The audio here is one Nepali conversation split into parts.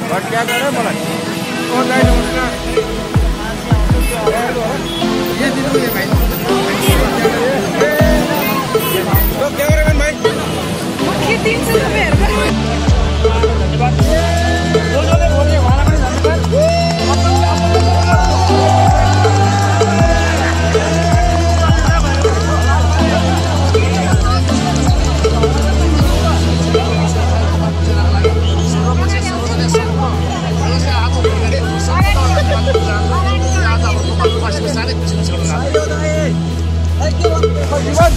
क्या करे मलाई और दाइ नमस्कार ये दिनु ये भाइ तो क्या करे भाइ मुख्य 300 रुपैयाँ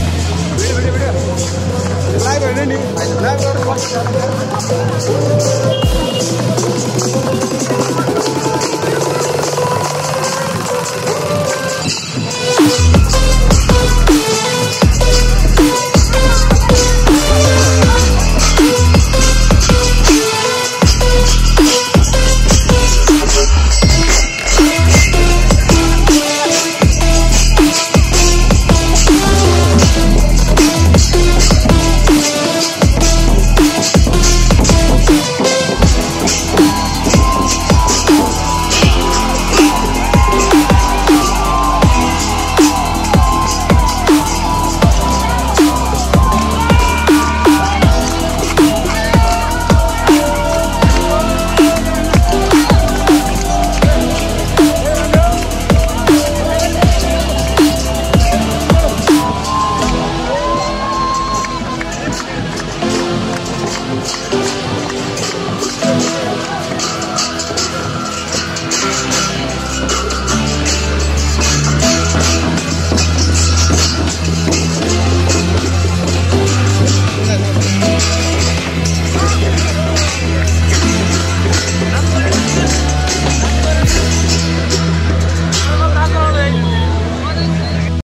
लाइभ होइन नि लाइभ गर्नु